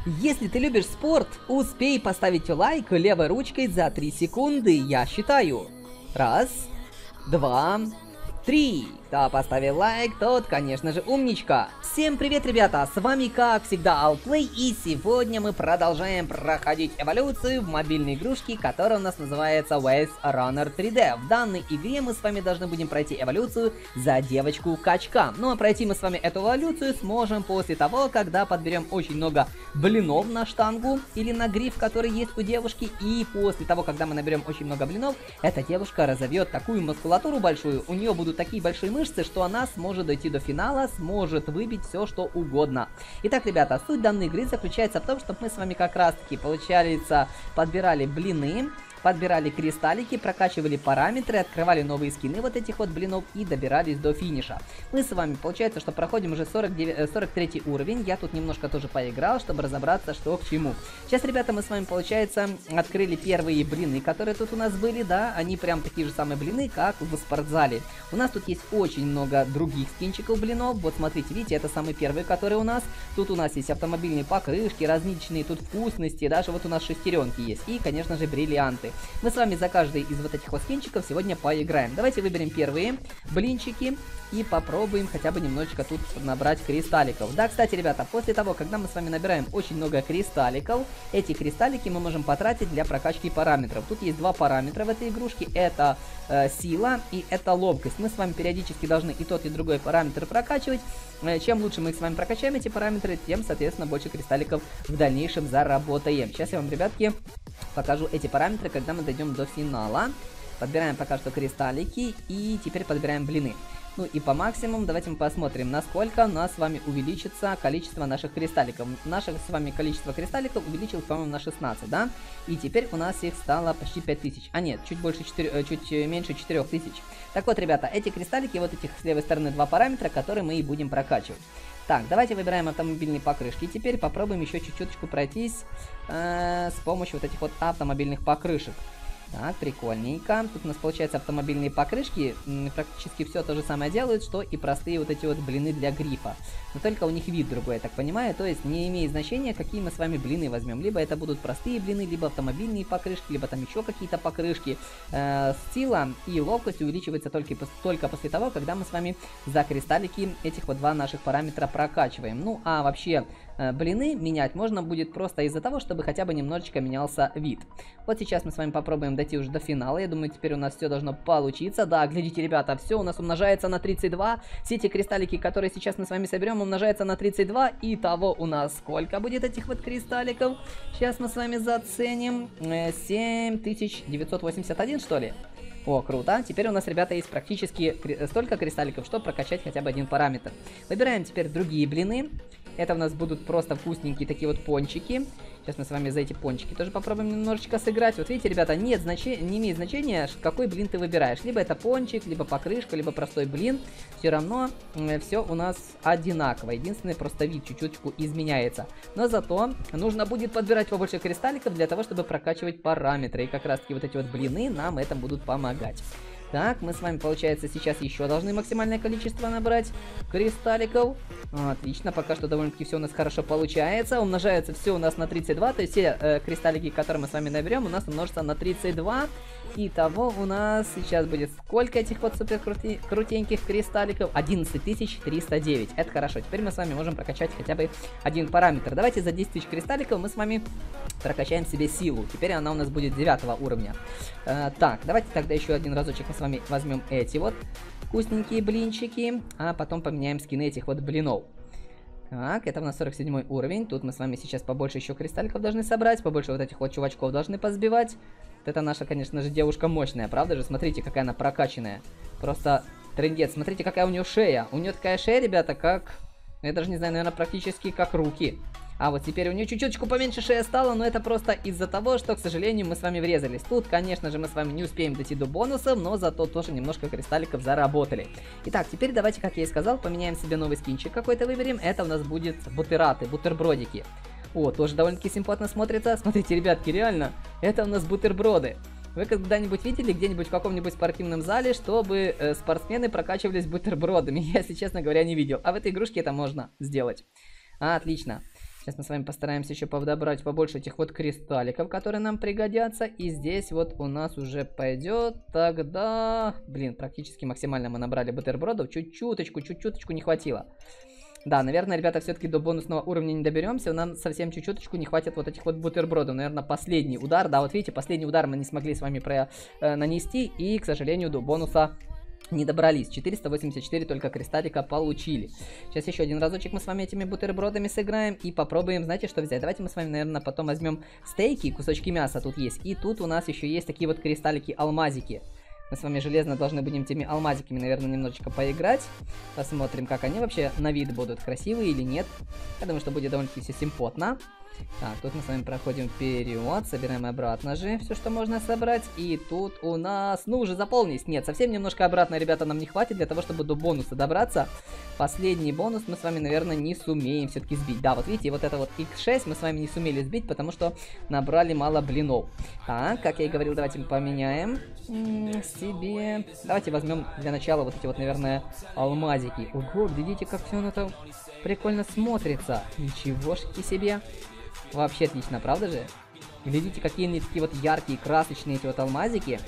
Если ты любишь спорт, успей поставить лайк левой ручкой за 3 секунды. Я считаю. Раз, два, три. Кто поставил лайк, тот, конечно же, умничка. Всем привет, ребята, с вами, как всегда, Outplay, и сегодня мы продолжаем проходить эволюцию в мобильной игрушке, которая у нас называется Waze Runner 3D. В данной игре мы с вами должны будем пройти эволюцию за девочку-качка. Ну а пройти мы с вами эту эволюцию сможем после того, когда подберем очень много блинов на штангу или на гриф, который есть у девушки. И после того, когда мы наберем очень много блинов, эта девушка разовьет такую мускулатуру большую, у нее будут такие большие мышцы, что она сможет дойти до финала, сможет выбить все, что угодно. Итак, ребята, суть данной игры заключается в том, что мы с вами как раз таки, получается, подбирали блины, подбирали кристаллики, прокачивали параметры, открывали новые скины вот этих вот блинов и добирались до финиша. Мы с вами, получается, что проходим уже 43 уровень. Я тут немножко тоже поиграл, чтобы разобраться, что к чему. Сейчас, ребята, мы с вами, получается, открыли первые блины, которые тут у нас были, да, они прям такие же самые блины, как в спортзале. У нас тут есть очень много других скинчиков блинов. Вот смотрите, видите, это самый первый, который у нас. Тут у нас есть автомобильные покрышки, различные тут вкусности, даже вот у нас шестеренки есть и, конечно же, бриллианты. Мы с вами за каждый из вот этих вот скинчиков сегодня поиграем. Давайте выберем первые блинчики и попробуем хотя бы немножечко тут набрать кристалликов. Да, кстати, ребята, после того, когда мы с вами набираем очень много кристалликов, эти кристаллики мы можем потратить для прокачки параметров. Тут есть два параметра в этой игрушке, это сила и это ловкость. Мы с вами периодически должны и тот, и другой параметр прокачивать. Чем лучше мы с вами прокачаем эти параметры, тем, соответственно, больше кристалликов в дальнейшем заработаем. Сейчас я вам, ребятки, покажу эти параметры, когда мы дойдем до финала. Подбираем пока что кристаллики и теперь подбираем блины. Ну и по максимуму давайте мы посмотрим, насколько у нас с вами увеличится количество наших кристалликов. Наше с вами количество кристалликов увеличилось, по-моему, на 16, да? И теперь у нас их стало почти 5000. А нет, чуть меньше 4000. Так вот, ребята, эти кристаллики, вот этих с левой стороны два параметра, которые мы и будем прокачивать. Так, давайте выбираем автомобильные покрышки. И теперь попробуем еще чуть-чуточку пройтись с помощью вот этих вот автомобильных покрышек. Так, прикольненько. Тут у нас получается автомобильные покрышки. Практически все то же самое делают, что и простые вот эти вот блины для грифа. Но только у них вид другой, я так понимаю. То есть не имеет значения, какие мы с вами блины возьмем. Либо это будут простые блины, либо автомобильные покрышки, либо там еще какие-то покрышки. Сила и ловкость увеличивается только после того, когда мы с вами за кристаллики этих вот два наших параметра прокачиваем. Ну, а вообще блины менять можно будет просто из-за того, чтобы хотя бы немножечко менялся вид. Вот сейчас мы с вами попробуем дойти уже до финала. Я думаю, теперь у нас все должно получиться. Да, глядите, ребята, все у нас умножается на 32. Все эти кристаллики, которые сейчас мы с вами соберем, умножается на 32. Итого у нас сколько будет этих вот кристалликов? Сейчас мы с вами заценим. 7981, что ли? О, круто. Теперь у нас, ребята, есть практически столько кристалликов, чтобы прокачать хотя бы один параметр. Выбираем теперь другие блины. Это у нас будут просто вкусненькие такие вот пончики. Сейчас мы с вами за эти пончики тоже попробуем немножечко сыграть. Вот видите, ребята, не имеет значения, какой блин ты выбираешь. Либо это пончик, либо покрышка, либо простой блин. Все равно все у нас одинаково. Единственный просто вид чуть-чуточку изменяется. Но зато нужно будет подбирать побольше кристалликов для того, чтобы прокачивать параметры. И как раз таки вот эти вот блины нам это будут помогать. Так, мы с вами, получается, сейчас еще должны максимальное количество набрать кристалликов. Отлично, пока что довольно-таки все у нас хорошо получается. Умножается все у нас на 32, то есть все кристаллики, которые мы с вами наберем, у нас умножится на 32. Итого у нас сейчас будет сколько этих вот супер крутеньких кристалликов? 11309. Это хорошо, теперь мы с вами можем прокачать хотя бы один параметр. Давайте за 10 000 кристалликов мы с вами прокачаем себе силу. Теперь она у нас будет 9 уровня. Так, давайте тогда еще один разочек мы с вами возьмем эти вот вкусненькие блинчики, а потом поменяем скины этих вот блинов. Так, это у нас 47 уровень. Тут мы с вами сейчас побольше еще кристалликов должны собрать, побольше вот этих вот чувачков должны позбивать. Вот это наша, конечно же, девушка мощная, правда же? Смотрите, какая она прокачанная. Просто трындец. Смотрите, какая у нее шея. У нее такая шея, ребята, как... Я даже не знаю, наверное, практически как руки. А вот теперь у нее чуть-чуточку поменьше шея стала, но это просто из-за того, что, к сожалению, мы с вами врезались. Тут, конечно же, мы с вами не успеем дойти до бонусов, но зато тоже немножко кристалликов заработали. Итак, теперь давайте, как я и сказал, поменяем себе новый скинчик какой-то выберем. Это у нас будет бутераты, бутербродики. О, тоже довольно-таки симпатно смотрится. Смотрите, ребятки, реально, это у нас бутерброды. Вы когда-нибудь видели где-нибудь в каком-нибудь спортивном зале, чтобы спортсмены прокачивались бутербродами? Я, если честно говоря, не видел. А в этой игрушке это можно сделать. Отлично. Сейчас мы с вами постараемся еще подобрать побольше этих вот кристалликов, которые нам пригодятся. И здесь вот у нас уже пойдет тогда... Блин, практически максимально мы набрали бутербродов. Чуть-чуточку не хватило. Да, наверное, ребята, все-таки до бонусного уровня не доберемся. Нам совсем чуть-чуточку не хватит вот этих вот бутербродов. Наверное, последний удар. Да, вот видите, последний удар мы не смогли с вами нанести. И, к сожалению, до бонуса не добрались. 484 только кристаллика получили. Сейчас еще один разочек мы с вами этими бутербродами сыграем. И попробуем, знаете, что взять? Давайте мы с вами, наверное, потом возьмем стейки, кусочки мяса тут есть. И тут у нас еще есть такие вот кристаллики-алмазики. Мы с вами железно должны будем теми алмазиками, наверное, немножечко поиграть. Посмотрим, как они вообще на вид будут, красивые или нет. Я думаю, что будет довольно-таки все симпотно. Так, тут мы с вами проходим вперед, собираем обратно же все, что можно собрать. И тут у нас, ну уже заполнись. Нет, совсем немножко обратно, ребята, нам не хватит для того, чтобы до бонуса добраться. Последний бонус мы с вами, наверное, не сумеем все-таки сбить. Да, вот видите, вот это вот X6 мы с вами не сумели сбить, потому что набрали мало блинов. Так, как я и говорил, давайте мы поменяем себе. Давайте возьмем для начала вот эти вот, наверное, алмазики. Ого, видите, как все это прикольно смотрится. Ничегошки себе. Вообще отлично, правда же? Глядите, какие они такие вот яркие, красочные эти вот алмазики.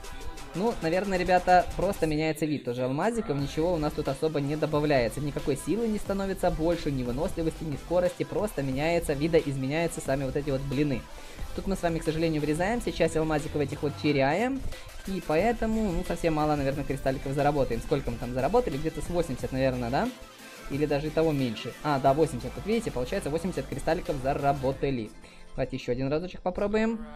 Ну, наверное, ребята, просто меняется вид тоже алмазиков. Ничего у нас тут особо не добавляется. Никакой силы не становится больше, ни выносливости, ни скорости. Просто меняется, видоизменяются сами вот эти вот блины. Тут мы с вами, к сожалению, врезаемся. Часть алмазиков этих вот теряем. И поэтому, ну, совсем мало, наверное, кристалликов заработаем. Сколько мы там заработали? Где-то с 80, наверное, да? Или даже и того меньше. А, да, 80. Тут видите, получается 80 кристалликов заработали. Давайте еще один разочек попробуем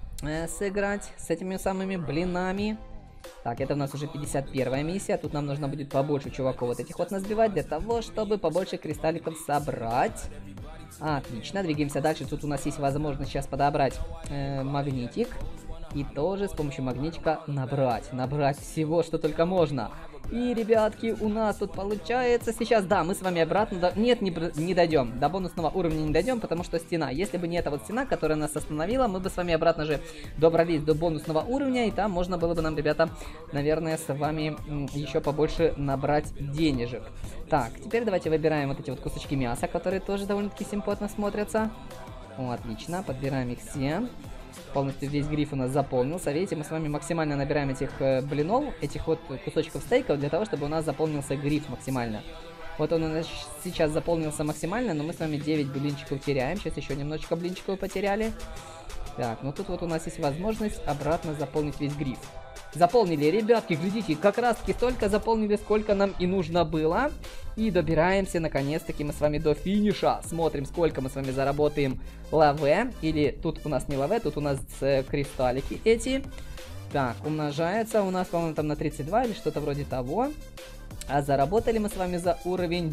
сыграть с этими самыми блинами. Так, это у нас уже 51-я миссия. Тут нам нужно будет побольше чуваков вот этих вот насбивать, для того, чтобы побольше кристалликов собрать. Отлично, двигаемся дальше. Тут у нас есть возможность сейчас подобрать магнитик. И тоже с помощью магнитика набрать всего, что только можно. И, ребятки, у нас тут получается сейчас, да, мы с вами обратно, нет, не дойдем, до бонусного уровня не дойдем, потому что стена, если бы не эта вот стена, которая нас остановила, мы бы с вами обратно же добрались до бонусного уровня, и там можно было бы нам, ребята, наверное, с вами еще побольше набрать денежек. Так, теперь давайте выбираем вот эти вот кусочки мяса, которые тоже довольно-таки симпотно смотрятся. О, отлично, подбираем их все. Полностью весь гриф у нас заполнился. Видите, мы с вами максимально набираем этих блинов, этих вот кусочков стейков, для того, чтобы у нас заполнился гриф максимально. Вот он у нас сейчас заполнился максимально, но мы с вами 9 блинчиков теряем. Сейчас еще немножечко блинчиков потеряли. Так, ну тут вот у нас есть возможность обратно заполнить весь гриф. Заполнили, ребятки, глядите, как раз таки столько заполнили, сколько нам и нужно было. И добираемся, наконец-таки, мы с вами до финиша. Смотрим, сколько мы с вами заработаем лаве. Или тут у нас не лаве, тут у нас кристаллики эти. Так, умножается у нас, по-моему, там на 32 или что-то вроде того. А заработали мы с вами за уровень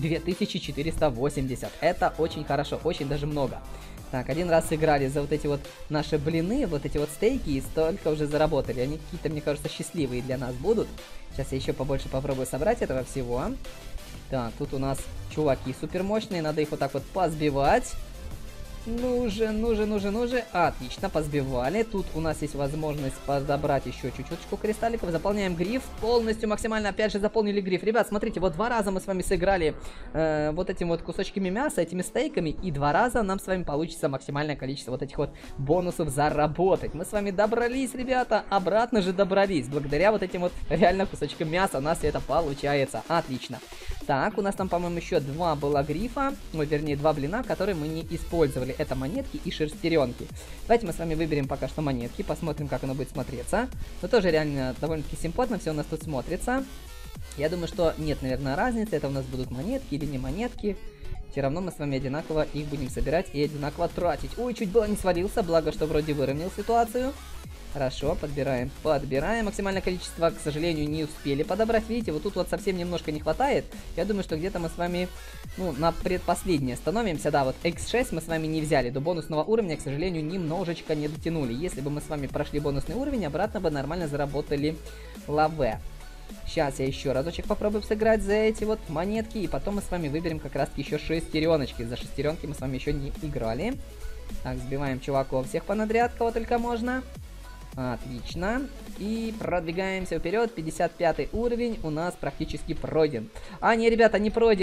2480. Это очень хорошо, очень даже много. Так, один раз сыграли за вот эти вот наши блины, вот эти вот стейки, и столько уже заработали. Они какие-то, мне кажется, счастливые для нас будут. Сейчас я еще побольше попробую собрать этого всего. Так, тут у нас чуваки супер мощные, надо их вот так вот позбивать. Ну же. Отлично, позбивали. Тут у нас есть возможность подобрать еще чуть-чуточку кристалликов. Заполняем гриф полностью, максимально. Опять же заполнили гриф. Ребят, смотрите, вот 2 раза мы с вами сыграли вот этими вот кусочками мяса, этими стейками. И 2 раза нам с вами получится максимальное количество вот этих вот бонусов заработать. Мы с вами добрались, ребята, обратно же добрались. Благодаря вот этим вот реально кусочкам мяса у нас это получается. Отлично. Так, у нас там, по-моему, еще 2 было грифа. Ну, вернее, 2 блина, которые мы не использовали. Это монетки и шерстеренки. Давайте мы с вами выберем пока что монетки, посмотрим, как оно будет смотреться. Но тоже реально довольно-таки симпотно все у нас тут смотрится. Я думаю, что нет, наверное, разницы, это у нас будут монетки или не монетки. Все равно мы с вами одинаково их будем собирать и одинаково тратить. Ой, чуть было не свалился, благо, что вроде выровнял ситуацию. Хорошо, подбираем. Максимальное количество, к сожалению, не успели подобрать. Видите, вот тут вот совсем немножко не хватает. Я думаю, что где-то мы с вами, ну, на предпоследней остановимся. Да, вот X6 мы с вами не взяли. До бонусного уровня, к сожалению, немножечко не дотянули. Если бы мы с вами прошли бонусный уровень, обратно бы нормально заработали лаве. Сейчас я еще разочек попробую сыграть за эти вот монетки. И потом мы с вами выберем как раз еще шестереночки. За шестеренки мы с вами еще не играли. Так, сбиваем чуваков всех понадряд, кого только можно. Отлично. И продвигаемся вперед. 55 уровень у нас практически пройден. А, не, ребята, не пройден.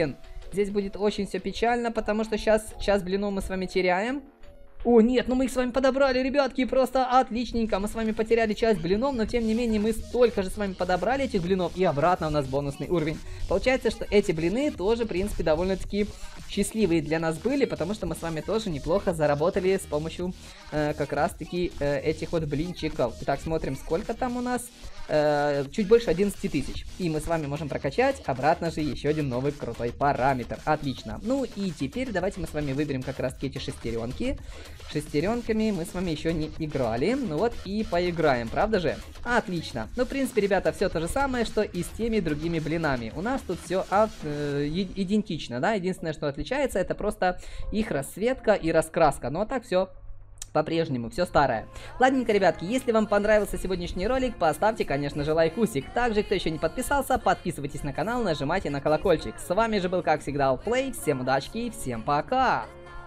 Здесь будет очень все печально, потому что сейчас блинов мы с вами теряем. О, нет, ну мы их с вами подобрали, ребятки, просто отличненько. Мы с вами потеряли часть блинов, но тем не менее мы столько же с вами подобрали этих блинов, и обратно у нас бонусный уровень. Получается, что эти блины тоже, в принципе, довольно-таки счастливые для нас были, потому что мы с вами тоже неплохо заработали с помощью как раз-таки этих вот блинчиков. Итак, смотрим, сколько там у нас. Чуть больше 11 тысяч. И мы с вами можем прокачать обратно же еще один новый крутой параметр. Отлично. Ну и теперь давайте мы с вами выберем как раз-таки эти шестеренки. Шестеренками мы с вами еще не играли. Ну вот и поиграем, правда же? Отлично. Ну, в принципе, ребята, все то же самое, что и с теми другими блинами. У нас тут все идентично, да? Единственное, что отличается, это просто их расцветка и раскраска. Ну а так все по-прежнему, все старое. Ладненько, ребятки, если вам понравился сегодняшний ролик, поставьте, конечно же, лайкусик. Также, кто еще не подписался, подписывайтесь на канал, нажимайте на колокольчик. С вами же был, как всегда, Allplay. Всем удачки и всем пока!